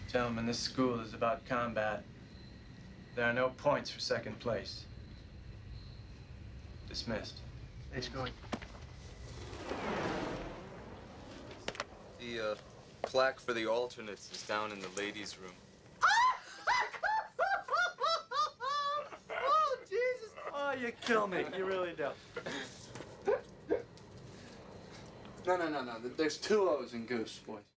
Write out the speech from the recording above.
Gentlemen, this school is about combat. There are no points for second place. Dismissed. Nice going. The plaque for the alternates is down in the ladies' room. Oh, Jesus. Oh, you kill me. You really do. No. There's two O's in Goose, boys.